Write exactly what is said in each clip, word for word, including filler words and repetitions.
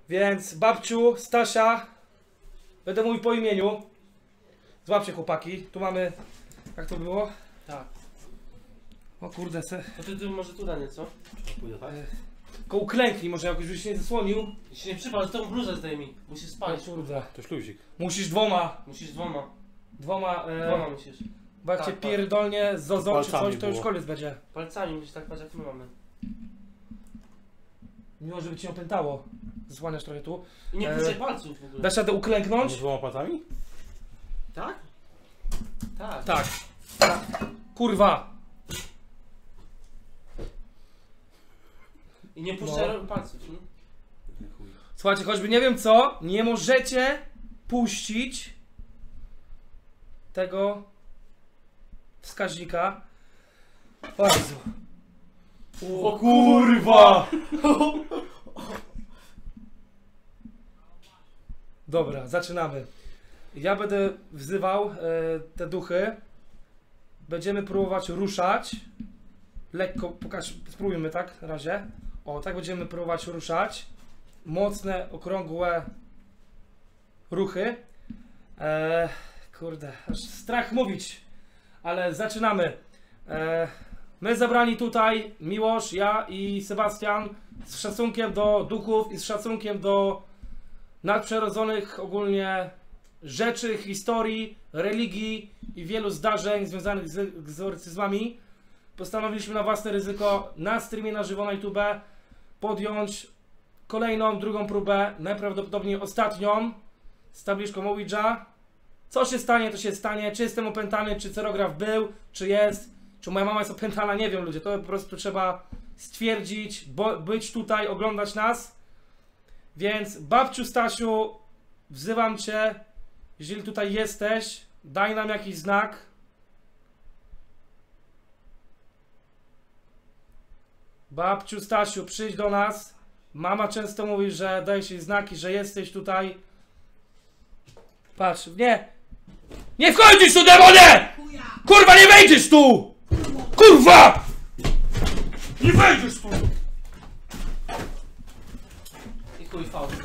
Więc babciu, Stasia, będę mówił po imieniu. Złapcie chłopaki, tu mamy, jak to było? Tak. O kurde, se. To ty, ty może tu danie, co? Pójdę, tak? Tylko uklęknij, może jakoś byś się nie zasłonił. Jeśli nie przypal, to tą bluzę zdejmij. Musisz O spalić. kurde. To śluzik. Musisz dwoma, Musisz dwoma. dwoma, e, Dwoma musisz. bo jak tak, cię tak. pierdolnie z zozą czy Palcami coś, to już było. koniec będzie. Palcami musisz tak patrzeć, jak my mamy. Mimo, żeby cię nie opętało. Zasłaniasz trochę tu. I nie E, puszczaj palców w ogóle. Dasz radę uklęknąć? Z dwoma palcami? Tak? Tak. Tak. Tak. Kurwa. I nie puszczaj No. palców, nie? Słuchajcie, choćby nie wiem co, nie możecie puścić tego wskaźnika. Bardzo. O kurwa! Dobra, zaczynamy. Ja będę wzywał e, te duchy. Będziemy próbować ruszać. Lekko, pokaż, spróbujmy tak na razie. O, tak będziemy próbować ruszać. Mocne, okrągłe ruchy. E, kurde, aż strach mówić. Ale zaczynamy. E, my zebrani tutaj, Miłosz, ja i Sebastian, z szacunkiem do duchów i z szacunkiem do nadprzyrodzonych ogólnie rzeczy, historii, religii i wielu zdarzeń związanych z egzorcyzmami, postanowiliśmy na własne ryzyko na streamie na żywo na YouTube podjąć kolejną, drugą próbę, najprawdopodobniej ostatnią z tabliczką Ouija. Co się stanie, to się stanie. Czy jestem opętany, czy cerograf był, czy jest, czy moja mama jest opętana, nie wiem ludzie, to po prostu trzeba stwierdzić, bo, być tutaj, oglądać nas. Więc babciu Stasiu, wzywam cię, jeżeli tutaj jesteś, daj nam jakiś znak. Babciu Stasiu, przyjdź do nas. Mama często mówi, że daj się znaki, że jesteś tutaj. Patrz, nie. Nie wchodzisz tu, demonie! Kurwa, nie wejdziesz tu! Kurwa! Nie wejdziesz tu! I chuj fałsz.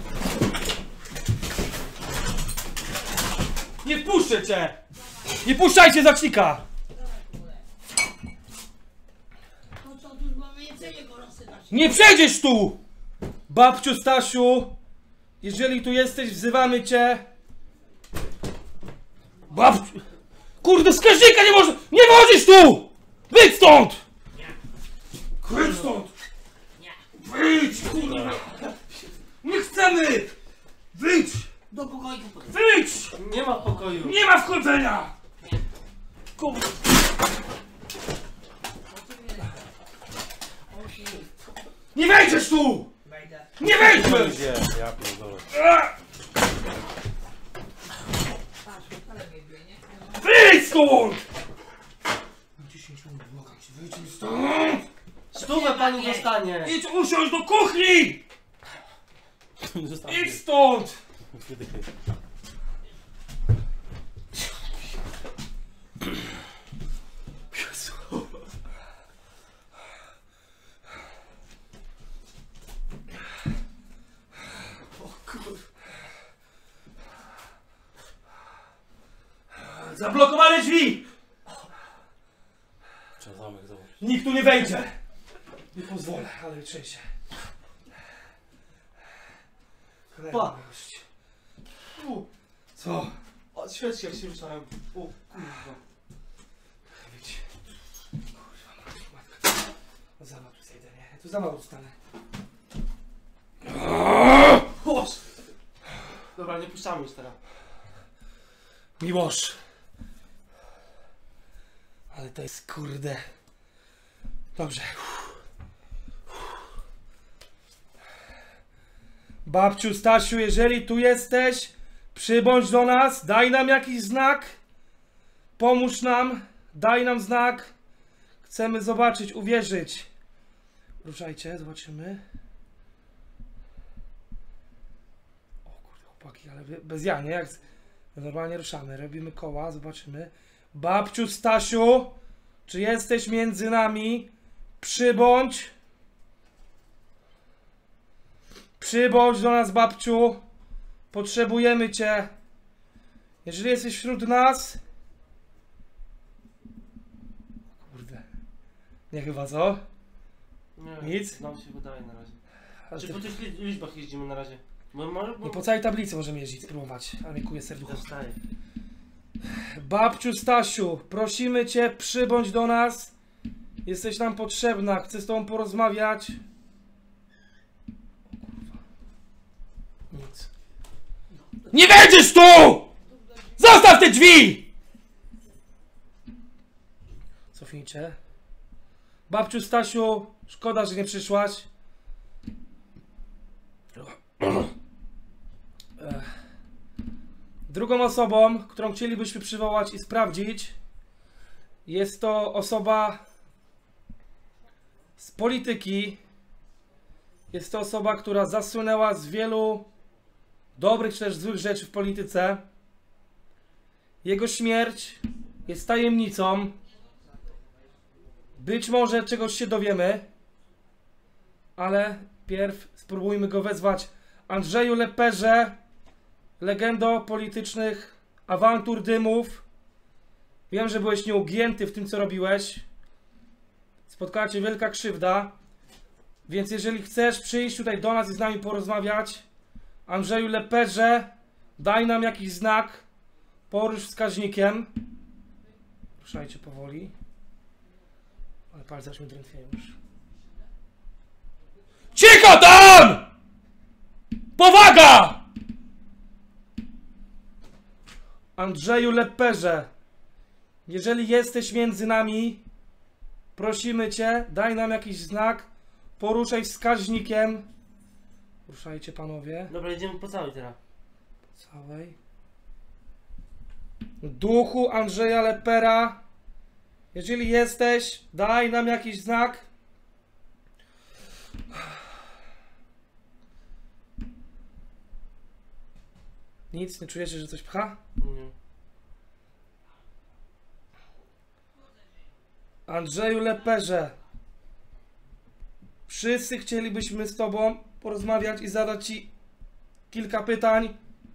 Nie wpuszczę cię! Nie puszczajcie zacznika! No co, tu mamy jedzenie go rozsypać. Nie przejdziesz tu! Babciu Stasiu, jeżeli tu jesteś, wzywamy cię. Babciu... Kurde, wskaźnika nie może... Nie wchodzisz tu! Wyjdź stąd! Wyjdź stąd! Wyjdź, kurwa! Nie chcemy! Wyjdź! Do pokoju. Wyjdź! Nie ma pokoju. Nie ma wchodzenia! Kurwa! Nie wejdziesz tu! Wejdę. Nie wejdziesz! Gdzie? Ja pierdolę. Patrz, ale mnie bije, nie? Wyjdź stąd! dziesięć minut mogę ci wyjść stąd! Stówę pani dostanie. Idź usiądź do kuchni! Zostaw Idź stąd! Jezu. O kur... Zablokowane drzwi! Trzeba zamek założyć. Nikt tu nie wejdzie! Nie pozwolę, ale trzęsie. Pa. U. Co? O, świeczki jak się ruszałem. O, kurwa. Wyjdź. Kurwa, matka. O, za mało tu zejdę, nie? Ja tu za mało stanę. Boż. Dobra, nie puszczamy już teraz. Miłosz. Ale to jest kurde. Dobrze. Babciu Stasiu, jeżeli tu jesteś, przybądź do nas, daj nam jakiś znak. Pomóż nam, daj nam znak. Chcemy zobaczyć, uwierzyć. Ruszajcie, zobaczymy. O kurde, chłopaki, ale bez ja, nie? Jak normalnie ruszamy, robimy koła, zobaczymy. Babciu Stasiu, czy jesteś między nami? Przybądź. Przybądź do nas, babciu. Potrzebujemy cię. Jeżeli jesteś wśród nas... Kurde. Nie chyba, co? Nie, Nic? Nam się wydaje na razie. Ale Czy ty- po tych li- liczbach jeździmy na razie? Bo może... Bo... Nie po całej tablicy możemy jeździć, spróbować. Ale mi kuje serducho. Dostaję. Babciu Stasiu, prosimy cię, przybądź do nas. Jesteś nam potrzebna, chcę z tobą porozmawiać. O kurwa. Nic. Nie wejdziesz tu! Zostaw te drzwi! Cofnijcie. Babciu Stasiu, szkoda, że nie przyszłaś. Ech. Drugą osobą, którą chcielibyśmy przywołać i sprawdzić, jest to osoba z polityki. Jest to osoba, która zasłynęła z wielu dobrych czy też złych rzeczy w polityce. Jego śmierć jest tajemnicą. Być może czegoś się dowiemy, ale pierw spróbujmy go wezwać. Andrzeju Leperze, legendo politycznych awantur, dymów. Wiem, że byłeś nieugięty w tym, co robiłeś. Spotkała cię wielka krzywda. Więc jeżeli chcesz przyjść tutaj do nas i z nami porozmawiać, Andrzeju Leperze, daj nam jakiś znak. Porusz wskaźnikiem. Ruszajcie powoli. Ale palce aż mi drętwieją już. Cicho tam! Powaga! Andrzeju Leperze, jeżeli jesteś między nami, prosimy cię, daj nam jakiś znak, poruszaj wskaźnikiem. Ruszajcie, panowie. Dobra, jedziemy po całej teraz. Po całej. Duchu Andrzeja Lepera, jeżeli jesteś, daj nam jakiś znak. Nic, nie czujecie, że coś pcha? Nie. Andrzeju Leperze, wszyscy chcielibyśmy z tobą porozmawiać i zadać ci kilka pytań.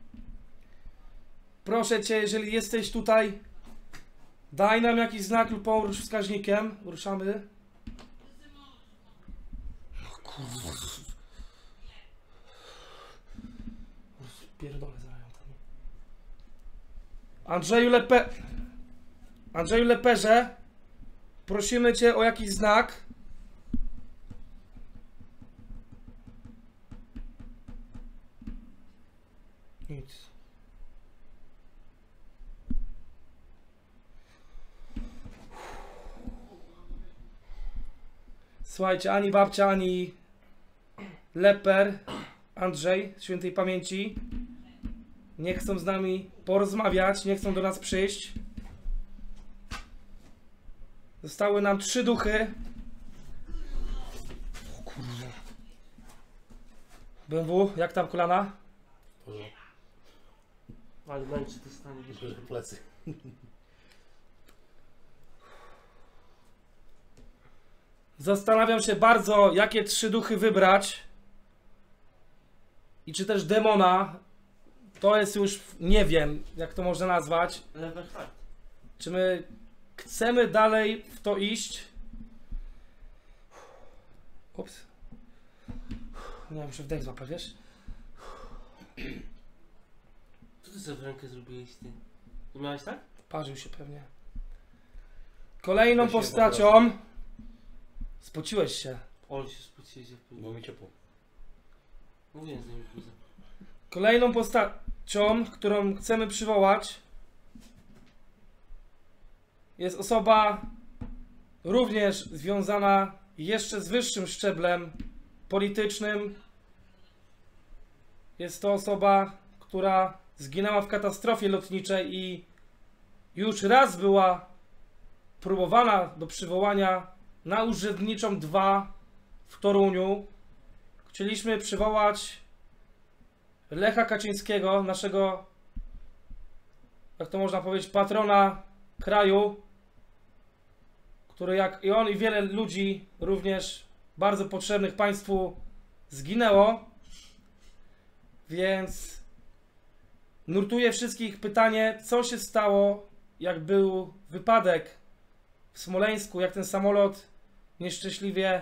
Proszę cię, jeżeli jesteś tutaj, daj nam jakiś znak lub porusz wskaźnikiem. Ruszamy. Pierdolę zaraz tam. Andrzeju Lepe... Andrzeju Leperze, prosimy cię o jakiś znak. Nic. Słuchajcie, ani babcia, ani Leper, Andrzej, świętej pamięci, nie chcą z nami porozmawiać, nie chcą do nas przyjść. Zostały nam trzy duchy. O kurwa. B M W, jak tam kolana? Boże, Ale męczy to stanie. myślę, że plecy. Zastanawiam się bardzo, jakie trzy duchy wybrać. I czy też demona. To jest już, nie wiem, jak to można nazwać. Level hard. Czy my chcemy dalej w to iść? Ups. Nie wiem, muszę wdech złapać, wiesz? Co ty sobie w rękę zrobiłeś ty? To miałeś tak? Parzył się pewnie. Kolejną Weź się postacią. Spociłeś się. Ol się spociłeś jak Było mi ciepło. Mówiłem z nim później. Kolejną postacią, którą chcemy przywołać, jest osoba również związana jeszcze z wyższym szczeblem politycznym. Jest to osoba, która zginęła w katastrofie lotniczej i już raz była próbowana do przywołania na Urzędniczą dwa w Toruniu. Chcieliśmy przywołać Lecha Kaczyńskiego, naszego, jak to można powiedzieć, patrona kraju, który jak i on i wiele ludzi również bardzo potrzebnych państwu zginęło. Więc nurtuję wszystkich pytanie, co się stało, jak był wypadek w Smoleńsku, jak ten samolot nieszczęśliwie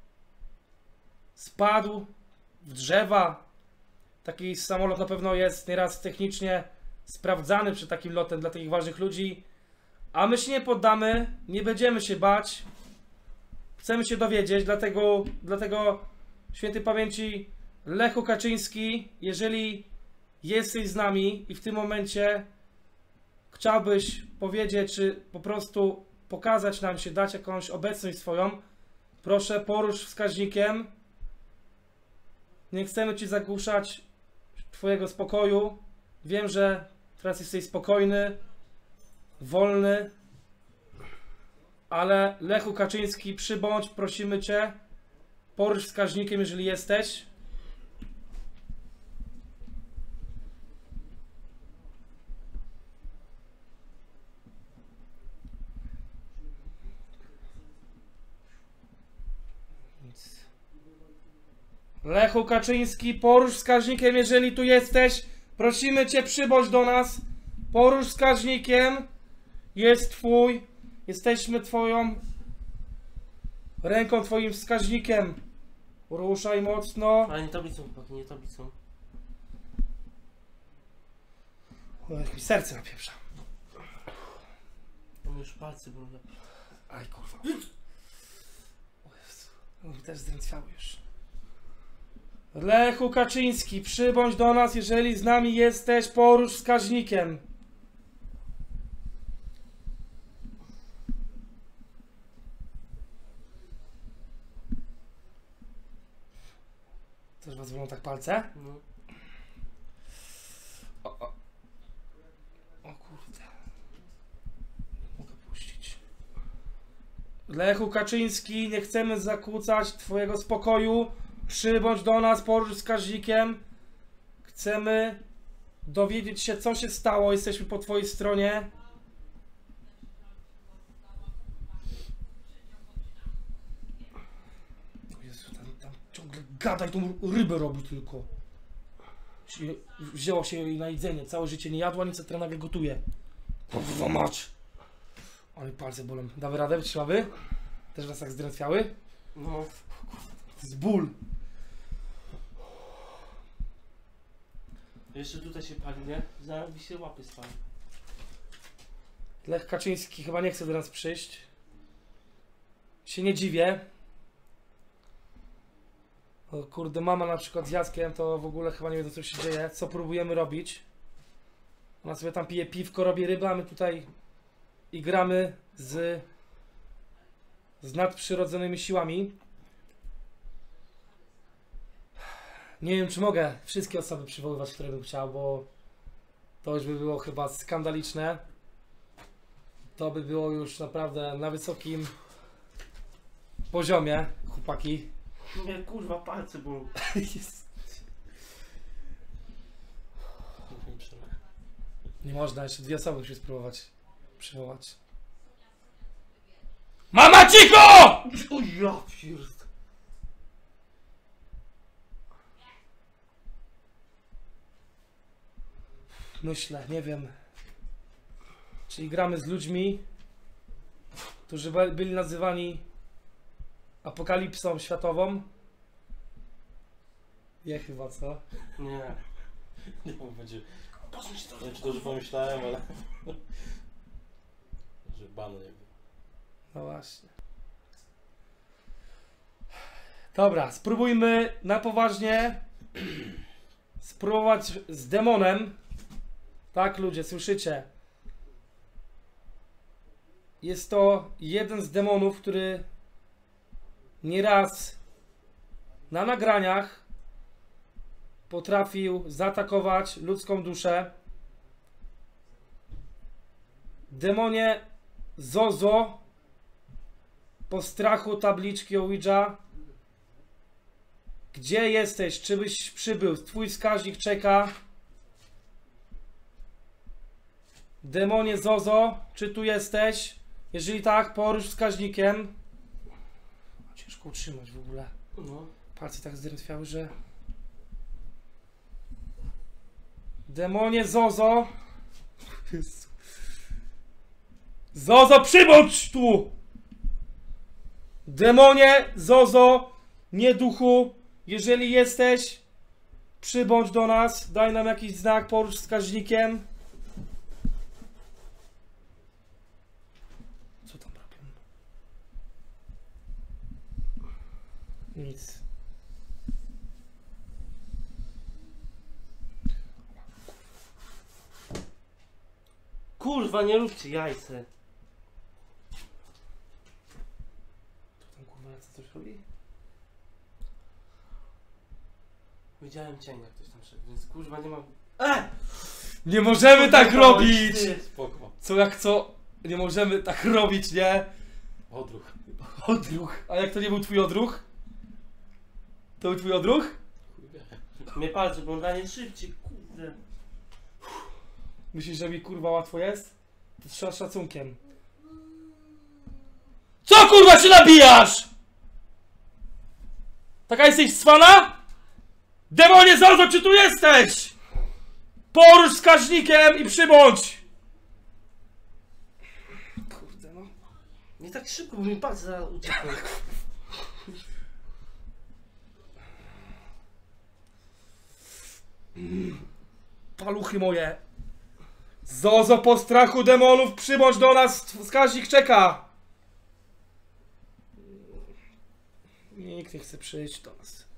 spadł w drzewa. Taki samolot na pewno jest nieraz technicznie sprawdzany przed takim lotem dla takich ważnych ludzi. A my się nie poddamy, nie będziemy się bać. Chcemy się dowiedzieć, dlatego, dlatego świętej pamięci Lechu Kaczyński, jeżeli jesteś z nami i w tym momencie chciałbyś powiedzieć, czy po prostu pokazać nam się, dać jakąś obecność swoją, proszę porusz wskaźnikiem. Nie chcemy ci zagłuszać twojego spokoju. Wiem, że teraz jesteś spokojny, wolny, ale Lechu Kaczyński, przybądź, prosimy cię, porusz wskaźnikiem, jeżeli jesteś. Lechu Kaczyński, porusz wskaźnikiem, jeżeli tu jesteś. Prosimy cię, przybądź do nas. Porusz wskaźnikiem. Jest twój. Jesteśmy twoją ręką, twoim wskaźnikiem. Ruszaj mocno. Ale nie tablicą, chłopaki, nie tablicą. O, jak mi serce napieprza. Mam już palce brudne. Aj kurwa. O Jezu. No, mi też zdrętwiały już. Lechu Kaczyński, przybądź do nas, jeżeli z nami jesteś, porusz wskaźnikiem. Też was bolą tak palce? No. O, o. O kurde. Mogę puścić. Lechu Kaczyński, nie chcemy zakłócać twojego spokoju. Przybądź do nas, porusz wskaźnikiem. Chcemy dowiedzieć się, co się stało. Jesteśmy po twojej stronie. O Jezu, tam, tam ciągle gadaj, tą rybę robi tylko. Się- Wzięła się jej na jedzenie. Całe życie nie jadła, nic, a teraz nagle gotuje. Kurwa mać. Ale palce bolą. Dawy radę? Wytrzymały? Też was tak zdrętwiały? No. To jest ból. Jeszcze tutaj się pali, nie? Zaraz mi się łapy spali. Lech Kaczyński chyba nie chce do nas przyjść. Się nie dziwię. O kurde, mama na przykład z Jackiem to w ogóle chyba nie wiedzą, co się dzieje, co próbujemy robić. Ona sobie tam pije piwko, robi rybę, a my tutaj i gramy z, z nadprzyrodzonymi siłami. Nie wiem, czy mogę wszystkie osoby przywoływać, które bym chciał, bo to już by było chyba skandaliczne. To by było już naprawdę na wysokim poziomie, chłopaki. Nie, kurwa, palce bolą. Nie można, jeszcze dwie osoby musisz spróbować przywołać. Mama cicho! O ja pierd... Myślę, nie wiem. Czyli gramy z ludźmi, którzy be- byli nazywani apokalipsą światową. Nie chyba, co? Nie. Nie wiem, będzie. Posuń się to. Nie wiem, czy to już pomyślałem, ale. Że banu nie było. No właśnie. Dobra, spróbujmy na poważnie spróbować z demonem. Tak, ludzie, słyszycie? Jest to jeden z demonów, który nieraz na nagraniach potrafił zaatakować ludzką duszę. Demonie Zozo, po strachu tabliczki Ouija. Gdzie jesteś? Czy byś przybył? Twój wskaźnik czeka. Demonie Zozo, czy tu jesteś? Jeżeli tak, porusz wskaźnikiem. Ciężko utrzymać w ogóle. No. Palce tak zdrętwiały, że... Demonie Zozo. Jezu. Zozo, przybądź tu! Demonie Zozo, nie duchu, jeżeli jesteś, przybądź do nas, daj nam jakiś znak, porusz wskaźnikiem. Co tam robią? Nic. Kurwa, nie róbcie jajce. Tu tam kurwa co coś robi? Widziałem cień, jak ktoś tam szedł, więc kurwa nie mam... E! Nie możemy tak robić! Ty. Spoko. Co jak co? Nie możemy tak robić, nie? Odruch. Odruch. A jak to nie był twój odruch? To był twój odruch? Chuj wie. Mnie palce, bo on nie szybciej, kurde. Myślisz, że mi kurwa łatwo jest? To trzeba z szacunkiem. Co kurwa się nabijasz? Taka jesteś cwana? Demonie Zozo, czy tu jesteś? Porusz wskaźnikiem i przybądź! Kurde no. Nie tak szybko, bo mi palce zaraz uciekną. Paluchy moje. Zozo, po strachu demonów, przybądź do nas, wskaźnik czeka. Nikt nie chce przyjść do nas.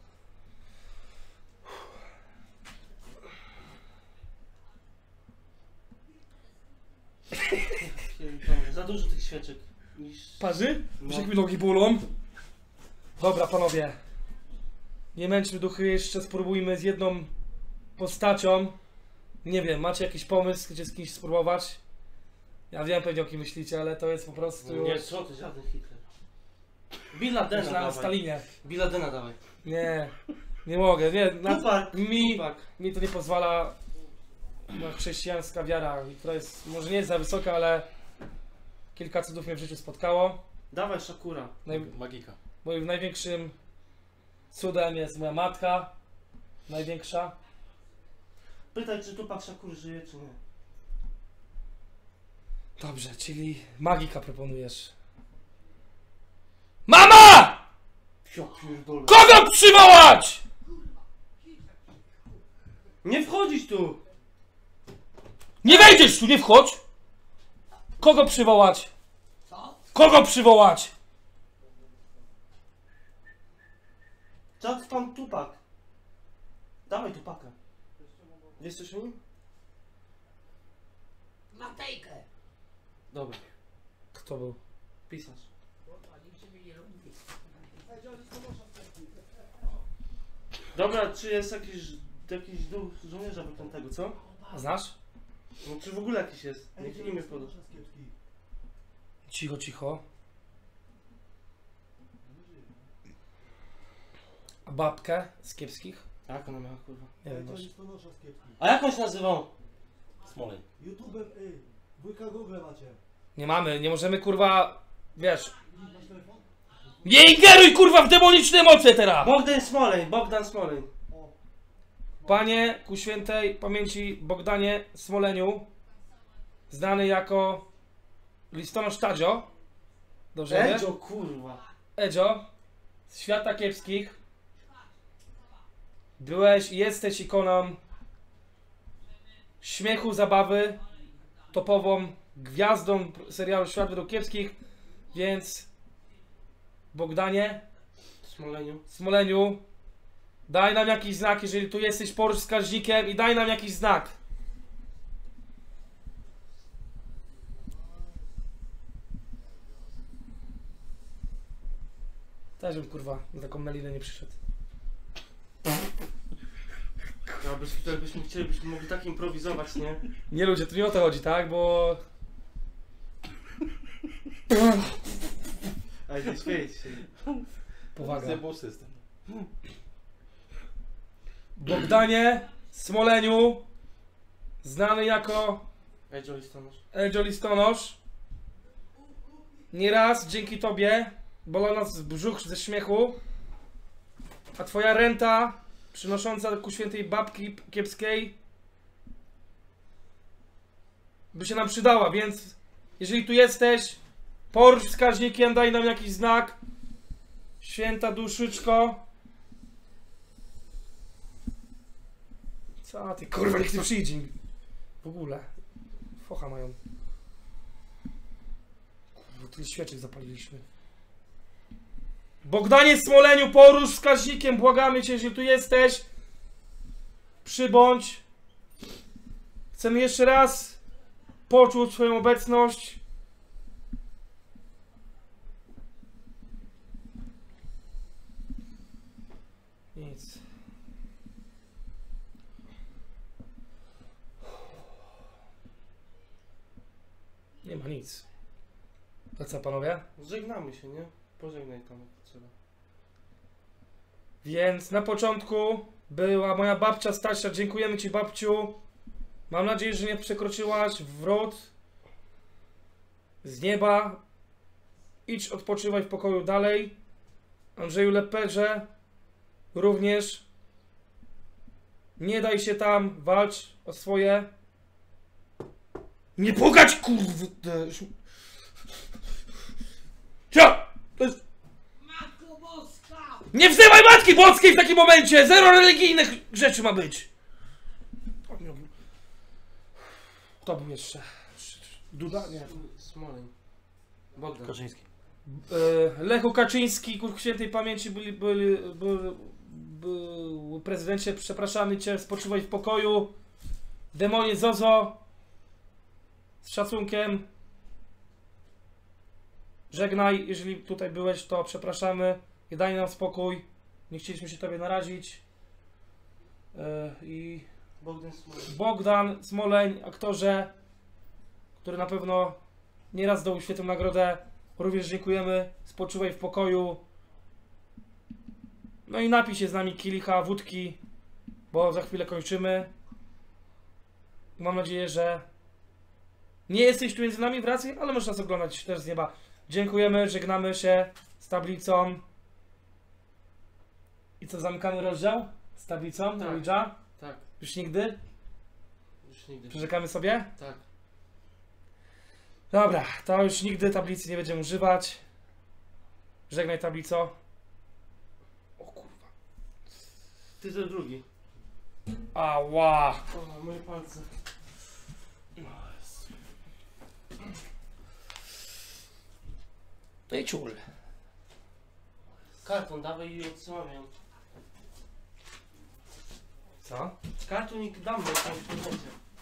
Za dużo tych świeczek. Niż... Parzy? No. Wiesz jak mi nogi bolą? Dobra panowie. Nie męczmy duchy, jeszcze spróbujmy z jedną postacią. Nie wiem, macie jakiś pomysł, gdzie z kimś spróbować? Ja wiem pewnie o kim myślicie, ale to jest po prostu... Nie, co ty, żaden Hitler. Bill Ladena Myślałem o dawaj. Stalinie. Bill Ladena dawaj. Nie, nie mogę, nie. Na, Tupak, mi, Tupak. mi to nie pozwala no, chrześcijańska wiara, która jest, może nie jest za wysoka, ale kilka cudów mnie w życiu spotkało. Dawaj Shakura. Naj, Magika. moim największym cudem jest moja matka. Największa. Pytaj, czy Tupak Shakur żyje, czy nie. Dobrze, czyli magika proponujesz. MAMA! Ja pierdolę. Kogo przywołać? Nie wchodzić tu! Nie wejdziesz tu, nie wchodź! Kogo przywołać? Co? Kogo przywołać? Co pan Tupak? Dawaj Tupaka. Wiesz coś o nim? Matejkę. Dobra. Kto był? Pisarz. Nikt się mnie nie lubi. Dobra, czy jest jakiś, jakiś duch żołnierza wyklętego, co? Znasz? No czy w ogóle jakiś jest? Niech imię poda. Cicho, cicho. A babkę z kiepskich? Jak ona miała, kurwa? Nie wiem, masz. A jak on się nazywał? Smoleń. YouTube'em, ej, dwójka Google macie. Nie mamy, nie możemy kurwa, wiesz. Nie ingeruj kurwa w demoniczne moce teraz! Bogdan Smoleń, Bogdan Smoleń. O, Panie ku świętej pamięci Bogdanie Smoleniu, znany jako listonosz Tadzio, dobrze wie? Edzio, kurwa. Edzio, z świata kiepskich, byłeś i jesteś ikoną śmiechu, zabawy, topową gwiazdą serialu Świat według kiepskich, więc Bogdanie Smoleniu. Smoleniu, daj nam jakiś znak, jeżeli tu jesteś, porusz wskaźnikiem i daj nam jakiś znak. Też bym kurwa na taką melinę nie przyszedł. Ja bez tutaj byśmy chcieli, byśmy mogli tak improwizować, nie? Nie ludzie, tu nie o to chodzi, tak? Bo Ale nie śmiejcie się. powaga. Zjebał system. Bogdanie Smoleniu, znany jako Edzio listonosz. Edzio Listonosz, nieraz dzięki tobie bolał nas brzuch ze śmiechu, a twoja renta przynosząca ku świętej babki kiepskiej by się nam przydała, więc jeżeli tu jesteś, porusz wskaźnikiem, daj nam jakiś znak. Święta duszyczko. Co ty, kurwa, niech ty przyjdzie. W ogóle. Focha mają. Kurwa, tyle świeczek zapaliliśmy. Bogdanie Smoleniu, porusz wskaźnikiem, błagamy cię, jeżeli tu jesteś. Przybądź. Chcemy jeszcze raz poczuć swoją obecność. Nic. Nie ma nic. To co, panowie? Żegnamy się, nie? Pożegnaj tam, jak trzeba. Więc na początku była moja babcia Stasia. Dziękujemy ci, babciu. Mam nadzieję, że nie przekroczyłaś wrót z nieba. Idź odpoczywaj w pokoju dalej. Andrzeju Leperze również. Nie daj się tam, walcz o swoje. Nie pukać, kurde. Cio! To jest... Matko Boska! Nie wzywaj Matki Boskiej w takim momencie! Zero religijnych rzeczy ma być! Kto był jeszcze? Duda? Nie. Smoleń. Bogdan. Kaczyński. E, Lechu Kaczyński, ku świętej pamięci, byli, byli, był, był prezydencie, przepraszamy cię, spoczywaj w pokoju. Demonie Zozo, z szacunkiem. Żegnaj, jeżeli tutaj byłeś, to przepraszamy i daj nam spokój. Nie chcieliśmy się tobie narazić. E, I Bogdan Smoleń. Bogdan Smoleń, aktorze, który na pewno nieraz zdobył świetną nagrodę. Również dziękujemy. Spoczywaj w pokoju. No i napij się z nami kielicha wódki, bo za chwilę kończymy. Mam nadzieję, że nie jesteś tu między nami w racji, ale możesz nas oglądać też z nieba. Dziękujemy, żegnamy się z tablicą. I co, zamykamy rozdział z tablicą? Tak. Ouija? Tak, Już nigdy? już nigdy. Przyrzekamy sobie? Tak. Dobra, to już nigdy tablicy nie będziemy używać. Żegnaj, tablico. O kurwa. Ty to drugi. Ała. O, moje palce. No i ciul. Karton dawaj i odsyłamy ją. Co? Karton i damy ją tam w internecie.